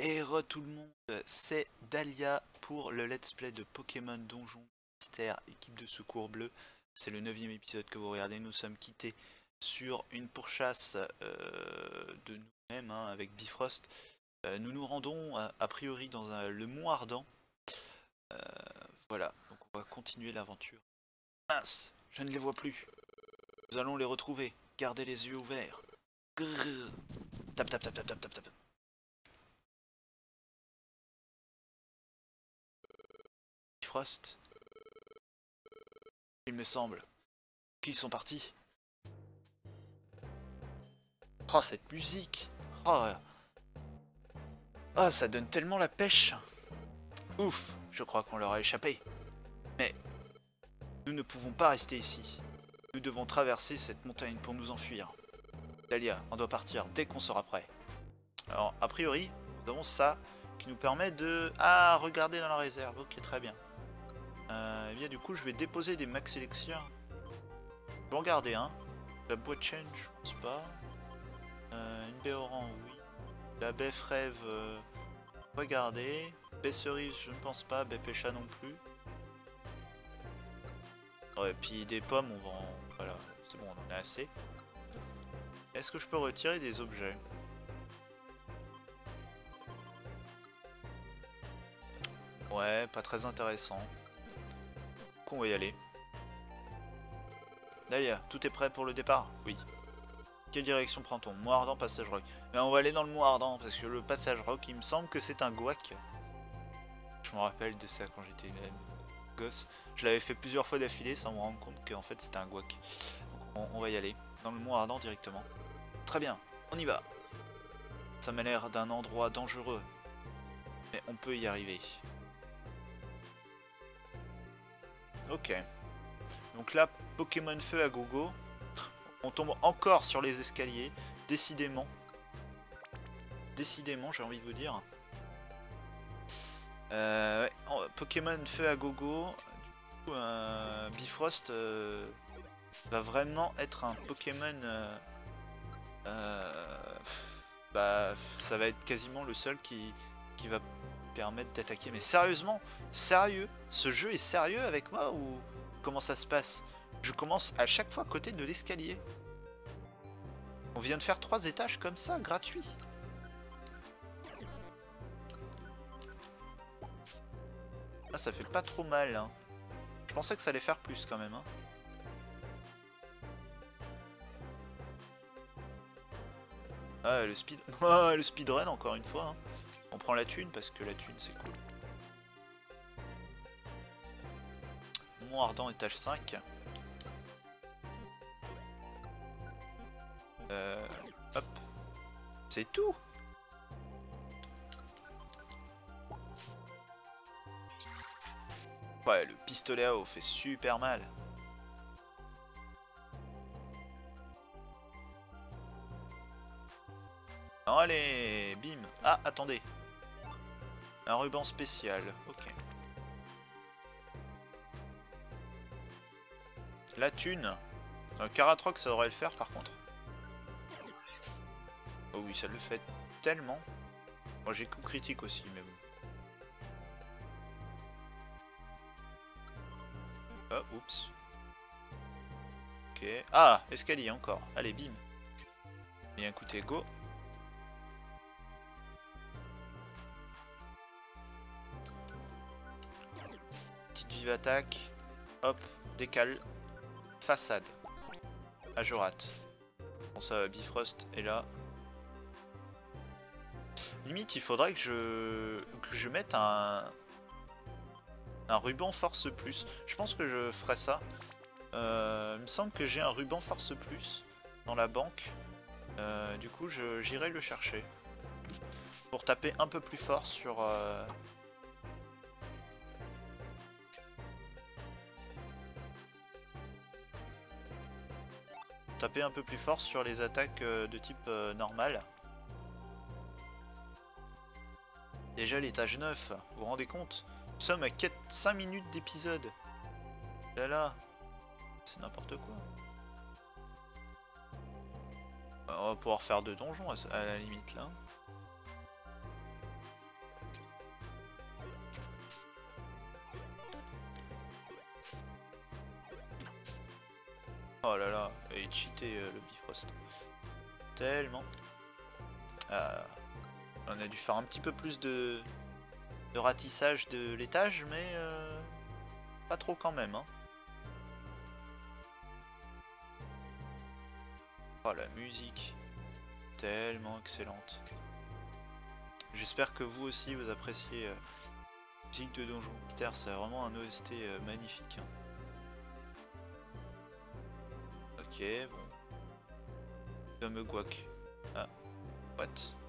Et tout le monde, c'est Dahlia pour le let's play de Pokémon Donjon Mystère équipe de secours bleu. C'est le 9e épisode que vous regardez, nous sommes quittés sur une pourchasse de nous-mêmes avec Bifrost. Nous nous rendons a priori dans le Mont Ardent. Euh, voilà, donc on va continuer l'aventure. Mince, je ne les vois plus. Nous allons les retrouver, gardez les yeux ouverts. Grrr. Tap tap tap tap tap tap tap. Bifrost. Il me semble qu'ils sont partis. Oh, cette musique. Oh. Ah, ça donne tellement la pêche. Ouf, je crois qu'on leur a échappé. Mais nous ne pouvons pas rester ici. Nous devons traverser cette montagne pour nous enfuir. Dahlia, on doit partir dès qu'on sera prêt. Alors, a priori, nous avons ça qui nous permet de... Ah, regarder dans la réserve. Ok, très bien. Et bien, du coup, je vais déposer des max élixirs. Je vais regarder, hein. La boîte chaîne, je pense pas. Une baie oran, oui. La baie frève, regardez. Baie cerise, je ne pense pas. Baie pécha non plus. Ouais, puis des pommes, on va en... Voilà, c'est bon, on en a assez. Est-ce que je peux retirer des objets? Ouais, pas très intéressant. Donc on va y aller. D'ailleurs, tout est prêt pour le départ? Oui. Quelle direction prend-on? Mont Ardent, passage rock. Mais on va aller dans le Mont Ardent, parce que le passage rock, il me semble que c'est un gouac. Je me rappelle de ça quand j'étais gosse. Je l'avais fait plusieurs fois d'affilée sans me rendre compte qu'en fait c'était un gouac. Donc on va y aller, dans le Mont Ardent directement. Très bien, on y va. Ça m'a l'air d'un endroit dangereux, mais on peut y arriver. Ok. Donc là, Pokémon Feu à gogo. On tombe encore sur les escaliers, décidément. Décidément, j'ai envie de vous dire. Ouais. Pokémon Feu à gogo. Du coup, Bifrost va vraiment être un Pokémon... bah, ça va être quasiment le seul qui va permettre d'attaquer. Mais sérieusement, sérieux, ce jeu est sérieux avec moi ou comment ça se passe? Je commence à chaque fois à côté de l'escalier. On vient de faire 3 étages comme ça, gratuit. Ah, ça fait pas trop mal, hein. Je pensais que ça allait faire plus quand même, hein. Ah, le speed... Oh, le speedrun encore une fois, hein. On prend la thune parce que la thune c'est cool. Mont Ardent étage 5. Hop. C'est tout. Ouais, le pistolet à eau fait super mal. Allez, bim. Ah, attendez. Un ruban spécial, ok. La thune. Karatroc, ça devrait le faire par contre. Oh oui, ça le fait tellement. Moi j'ai coup critique aussi, mais bon. Oh, oups. Ok. Ah, escalier encore. Allez, bim. Bien écoutez, go. Petite vive attaque. Hop, décale. Façade. Ajorat. Bon, ça va, Bifrost est là. Limite, il faudrait que je mette un ruban force plus. Je pense que je ferai ça. Il me semble que j'ai un ruban force plus dans la banque. Du coup, j'irai le chercher. Pour taper un peu plus fort sur... Taper un peu plus fort sur les attaques de type normal. Déjà l'étage 9, vous vous rendez compte? Nous sommes à 5 minutes d'épisode. Là là, c'est n'importe quoi. On va pouvoir faire 2 donjons à la limite là. Oh là là, et il cheaté le Bifrost. Tellement. On a dû faire un petit peu plus de ratissage de l'étage, mais pas trop quand même. Hein. Oh la musique, tellement excellente. J'espère que vous aussi vous appréciez la musique de Donjon Mystère, c'est vraiment un OST magnifique. Hein. Ok, bon. Fameux Guac. Ah, what?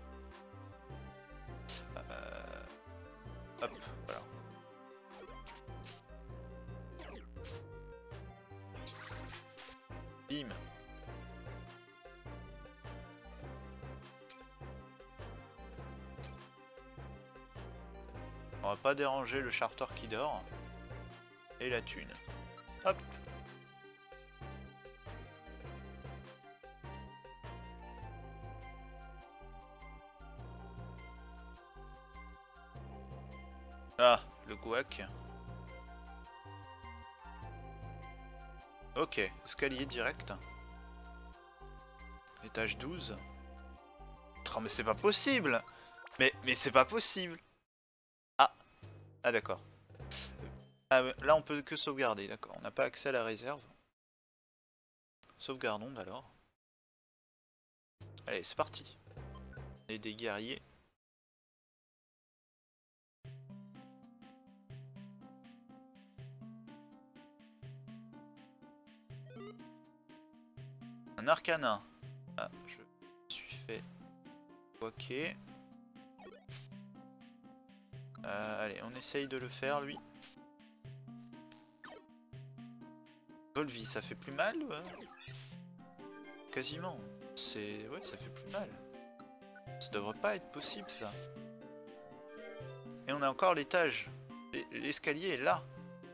Hop, voilà. Bim. On va pas déranger le charter qui dort. Et la thune. Hop. Ah, le Guac. Ok, escalier direct. Étage 12. Oh, mais c'est pas possible! Mais c'est pas possible! Ah, ah d'accord. Ah, là on peut que sauvegarder, d'accord. On n'a pas accès à la réserve. Sauvegardons alors. Allez, c'est parti. Et des guerriers. Un arcanin. Ah, je suis fait. Ok. Allez, on essaye de le faire, lui. Volvi, ça fait plus mal Quasiment. C'est... Ouais, ça fait plus mal. Ça devrait pas être possible, ça. Et on a encore l'étage. L'escalier est là.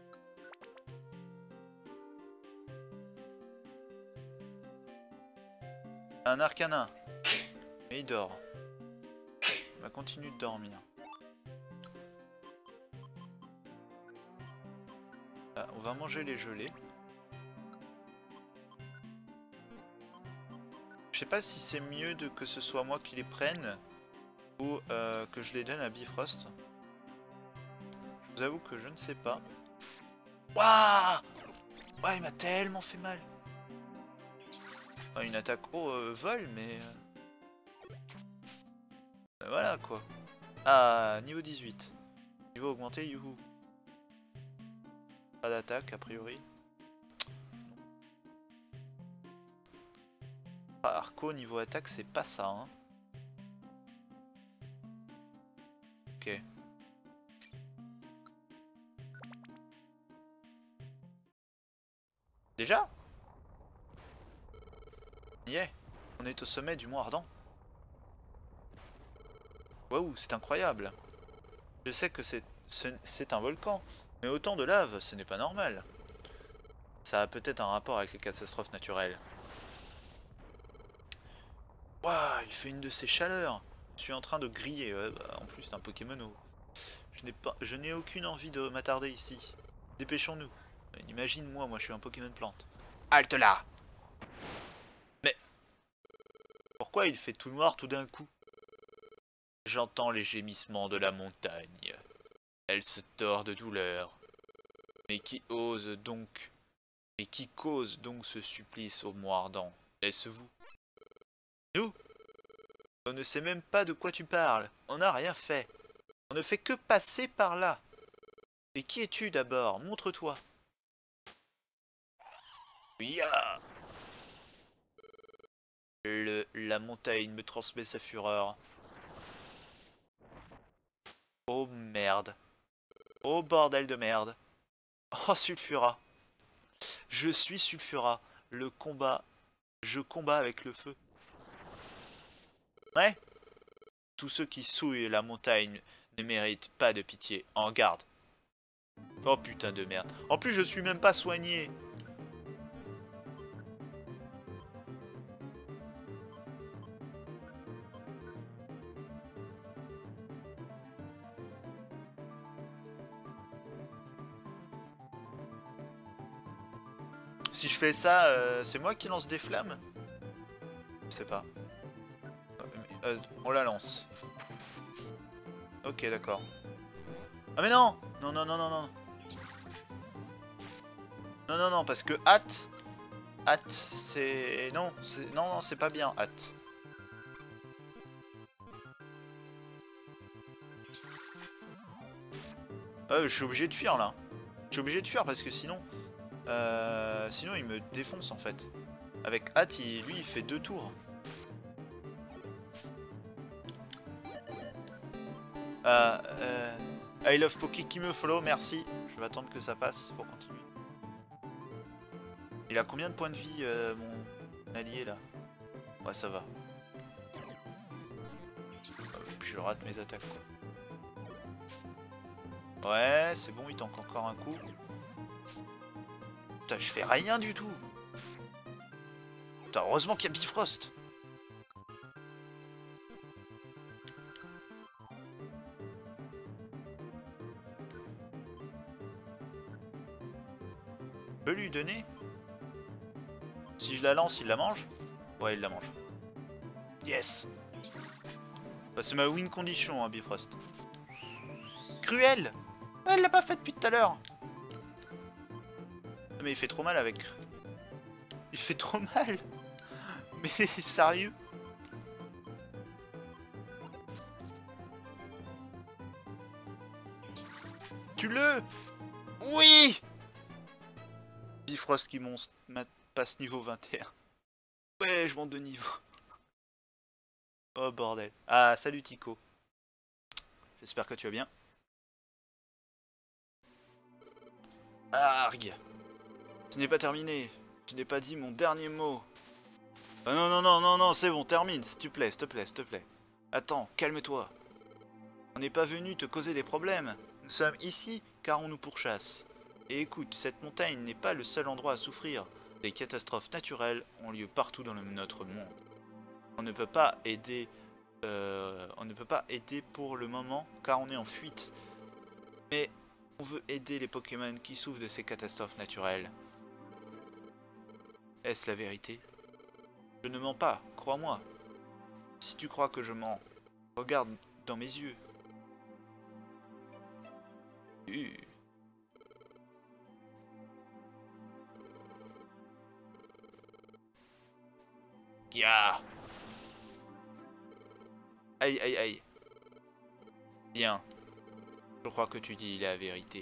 Un arcanin. Mais il dort. On va continuer de dormir. Là, on va manger les gelées. Je sais pas si c'est mieux que ce soit moi qui les prenne ou que je les donne à Bifrost. Je vous avoue que je ne sais pas. Waouh! Ouais, il m'a tellement fait mal. Une attaque au vol, mais... voilà quoi. Ah, niveau 18. Niveau augmenté, youhou. Pas d'attaque a priori. Ah, Arco niveau attaque, c'est pas ça. Hein. Ok. Déjà? Yeah. On est au sommet du Mont Ardent. Waouh, c'est incroyable. Je sais que c'est un volcan, mais autant de lave, ce n'est pas normal. Ça a peut-être un rapport avec les catastrophes naturelles. Waouh, il fait une de ces chaleurs. Je suis en train de griller. En plus, c'est un Pokémon. Je n'ai aucune envie de m'attarder ici. Dépêchons-nous. Imagine-moi, moi je suis un Pokémon plante. Halte là! Mais pourquoi il fait tout noir tout d'un coup? J'entends les gémissements de la montagne. Elle se tord de douleur. Mais qui ose donc... Et qui cause donc ce supplice au Mont Ardent? Est-ce vous? Nous? On ne sait même pas de quoi tu parles. On n'a rien fait. On ne fait que passer par là. Et qui es-tu d'abord? Montre-toi. Ya! La montagne me transmet sa fureur. Oh merde. Oh bordel de merde. Oh Sulfura. Je suis Sulfura. Le combat. Je combats avec le feu. Ouais. Tous ceux qui souillent la montagne ne méritent pas de pitié. En garde. Oh putain de merde. En plus je suis même pas soigné. Si je fais ça, c'est moi qui lance des flammes? Je sais pas. On la lance. Ok, d'accord. Ah mais non! Non, non, non, non, non. Non, non, non, parce que hâte, c'est... Non, non, non, c'est pas bien, hâte. Je suis obligé de fuir, là. Je suis obligé de fuir, parce que sinon... sinon, il me défonce, en fait. Avec hâte, lui, il fait 2 tours. I love Poki qui me follow, merci. Je vais attendre que ça passe pour continuer. Il a combien de points de vie, mon allié, là? Ouais, ça va. Puis je rate mes attaques, quoi. Ouais, c'est bon, il tank encore un coup. Putain, je fais rien du tout. Putain, heureusement qu'il y a Bifrost. Je peux lui donner? Si je la lance, il la mange? Ouais, il la mange. Yes. Bah, c'est ma win condition, hein, Bifrost. Cruel. Elle l'a pas fait depuis tout à l'heure. Mais il fait trop mal avec... Il fait trop mal. Mais sérieux? Tue-le. Oui. Bifrost qui passe niveau 21. Ouais, je monte de niveau. Oh bordel. Ah, salut Tico. J'espère que tu vas bien. Arg. Ce n'est pas terminé. Je n'ai pas dit mon dernier mot. Ah non, non, non, non, non, c'est bon, termine, s'il te plaît, s'il te plaît, s'il te plaît. Attends, calme-toi. On n'est pas venu te causer des problèmes. Nous sommes ici car on nous pourchasse. Et écoute, cette montagne n'est pas le seul endroit à souffrir. Des catastrophes naturelles ont lieu partout dans notre monde. On ne peut pas aider... on ne peut pas aider pour le moment car on est en fuite. Mais on veut aider les Pokémon qui souffrent de ces catastrophes naturelles. Est-ce la vérité? Je ne mens pas, crois-moi. Si tu crois que je mens, regarde dans mes yeux. Ya. Aïe, aïe, aïe. Bien. Je crois que tu dis la vérité.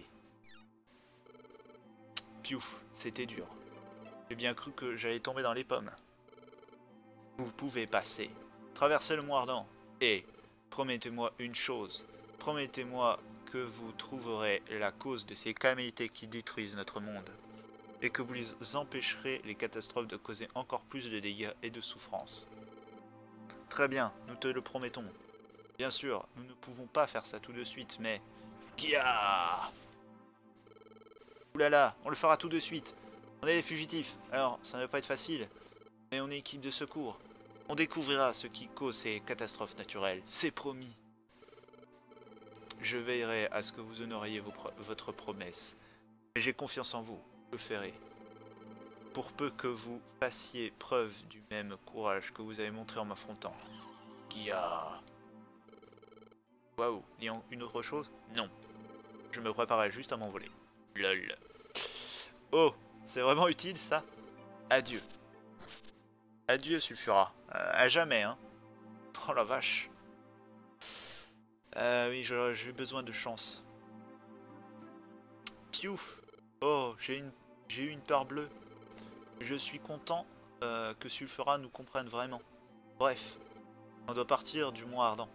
Piouf, c'était dur. J'ai bien cru que j'allais tomber dans les pommes. Vous pouvez passer. Traversez le Moardant. Et promettez-moi une chose. Promettez-moi que vous trouverez la cause de ces calamités qui détruisent notre monde. Et que vous les empêcherez les catastrophes de causer encore plus de dégâts et de souffrances. Très bien, nous te le promettons. Bien sûr, nous ne pouvons pas faire ça tout de suite, mais... Kia! Oulala, on le fera tout de suite. On est des fugitifs, alors ça ne va pas être facile. Mais on est équipe de secours. On découvrira ce qui cause ces catastrophes naturelles, c'est promis. Je veillerai à ce que vous honoriez votre promesse. Mais j'ai confiance en vous, je le ferai. Pour peu que vous fassiez preuve du même courage que vous avez montré en m'affrontant. Kia. Waouh, une autre chose? Non. Je me préparais juste à m'envoler. Lol. Oh, c'est vraiment utile ça? Adieu. Adieu Sulfura. À jamais, hein. Oh la vache. Oui, j'ai besoin de chance. Piouf. Oh, j'ai eu une peur bleue. Je suis content que Sulfura nous comprenne vraiment. Bref, on doit partir du Mont Ardent.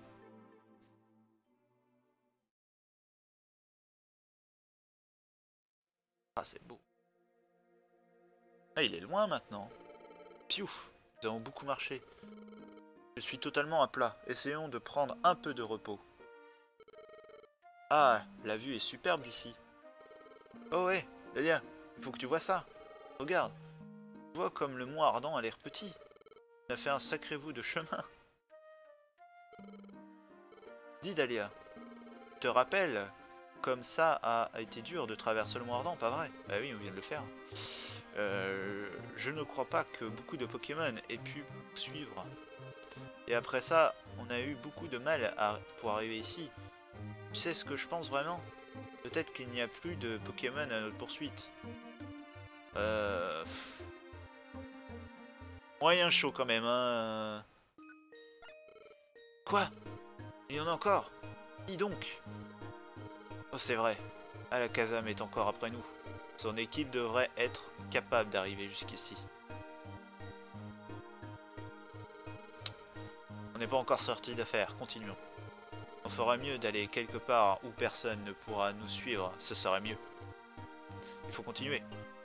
Ah, c'est beau. Ah, il est loin maintenant. Piouf, nous avons beaucoup marché. Je suis totalement à plat. Essayons de prendre un peu de repos. Ah, la vue est superbe d'ici. Oh ouais, Dalia, il faut que tu vois ça. Regarde. Tu vois comme le Mont Ardent a l'air petit. Il a fait un sacré bout de chemin. Dis Dalia, tu te rappelles comme ça a été dur de traverser le Mont Ardent, pas vrai? Bah oui, on vient de le faire. Je ne crois pas que beaucoup de Pokémon aient pu suivre. Et après ça, on a eu beaucoup de mal pour arriver ici. Tu sais ce que je pense vraiment? Peut-être qu'il n'y a plus de Pokémon à notre poursuite. Moyen chaud quand même, hein. Quoi? Il y en a encore? Dis donc. Oh, c'est vrai. Alakazam est encore après nous. Son équipe devrait être capable d'arriver jusqu'ici. On n'est pas encore sorti d'affaire, continuons. On fera mieux d'aller quelque part où personne ne pourra nous suivre, ce serait mieux. Il faut continuer.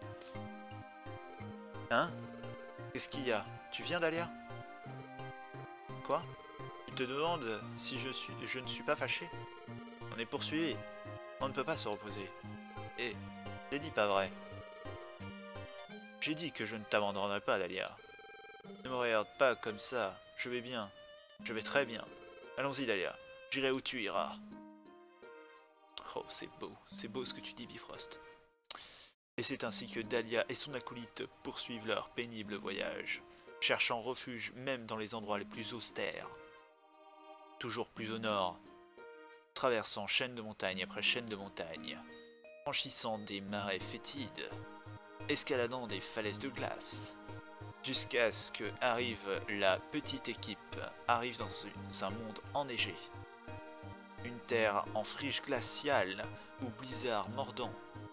Hein? Qu'est-ce qu'il y a? Tu viens Dahlia? Quoi? Tu te demandes si je ne suis pas fâché? On est poursuivi. On ne peut pas se reposer. Et j'ai dit pas vrai. J'ai dit que je ne t'abandonnerai pas, Dahlia. Ne me regarde pas comme ça. Je vais bien. Je vais très bien. Allons-y, Dahlia. J'irai où tu iras. Oh, c'est beau ce que tu dis, Bifrost. Et c'est ainsi que Dahlia et son acolyte poursuivent leur pénible voyage, cherchant refuge même dans les endroits les plus austères. Toujours plus au nord, traversant chaîne de montagne après chaîne de montagne, franchissant des marais fétides, escaladant des falaises de glace, jusqu'à ce que arrive la petite équipe, arrive dans un monde enneigé. Une terre en friche glaciale ou blizzard mordant.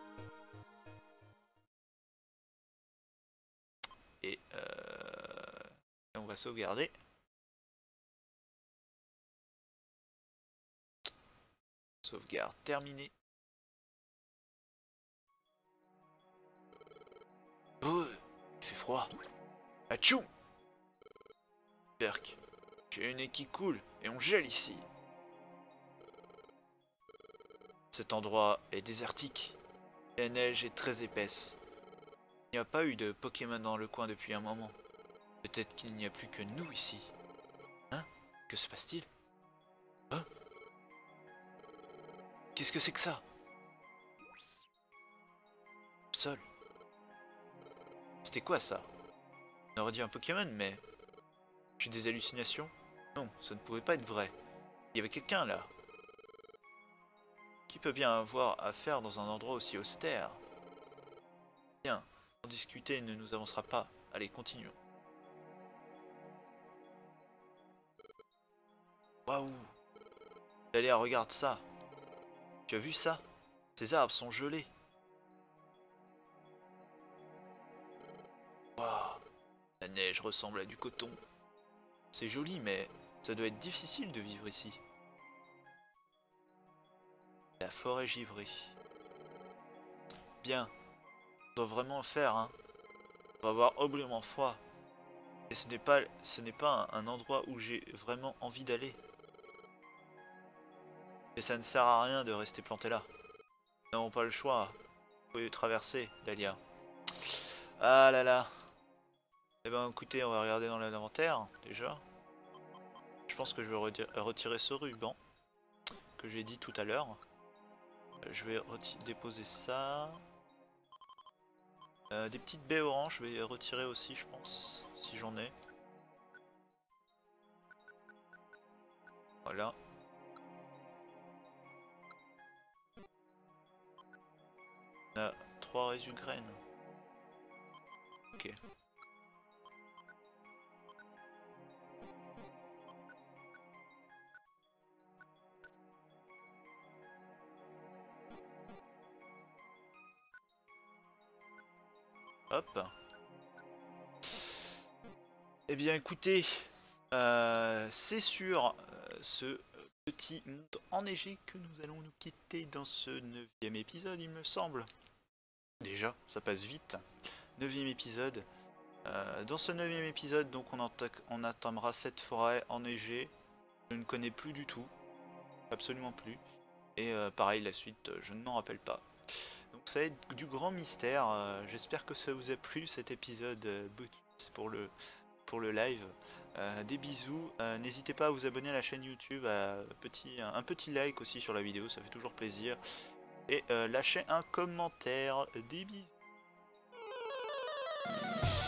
Et on va sauvegarder. Sauvegarde terminée. Oh, il fait froid. Atchoum! Berk, j'ai une nez qui coule et on gèle ici. Cet endroit est désertique. La neige est très épaisse. Il n'y a pas eu de Pokémon dans le coin depuis un moment. Peut-être qu'il n'y a plus que nous ici. Hein? Que se passe-t-il? Hein? Qu'est-ce que c'est que ça? Sol. C'était quoi ça? On aurait dit un Pokémon, mais... J'ai des hallucinations? Non, ça ne pouvait pas être vrai. Il y avait quelqu'un là. Qui peut bien avoir à faire dans un endroit aussi austère? Bien, en discuter ne nous avancera pas. Allez, continuons. Waouh! Allez, regarde ça. Tu as vu ça? Ces arbres sont gelés. Waouh! La neige ressemble à du coton. C'est joli, mais ça doit être difficile de vivre ici. La forêt givrée. Bien. On doit vraiment le faire, hein. On va avoir horriblement froid. Et ce n'est pas un endroit où j'ai vraiment envie d'aller. Et ça ne sert à rien de rester planté là. Nous n'avons pas le choix. Vous pouvez traverser, Dahlia. Ah là là. Eh ben écoutez, on va regarder dans l'inventaire, déjà. Je pense que je vais retirer ce ruban que j'ai dit tout à l'heure. Je vais déposer ça. Des petites baies oranges, je vais retirer aussi, je pense, si j'en ai. Voilà. On a 3 résus graines. Ok. Hop. Eh bien écoutez, c'est sur ce petit monde enneigé que nous allons nous quitter dans ce 9e épisode, il me semble. Déjà, ça passe vite. 9e épisode. Dans ce 9e épisode, donc on atteindra cette forêt enneigée. Je ne connais plus du tout. Absolument plus. Et pareil, la suite, je ne m'en rappelle pas. Donc ça va être du grand mystère. J'espère que ça vous a plu cet épisode pour le live. Des bisous. N'hésitez pas à vous abonner à la chaîne YouTube, un petit like aussi sur la vidéo, ça fait toujours plaisir. Et lâchez un commentaire. Des bisous.